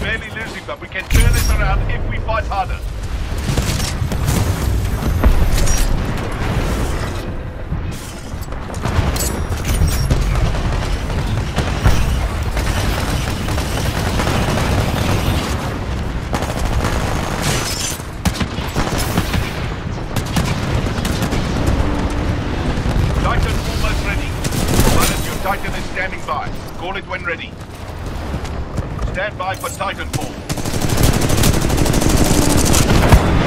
barely losing, but we can turn this around if we fight harder. Titan almost ready. Pilot, your Titan is standing by. Call it when ready. Stand by for Titanfall.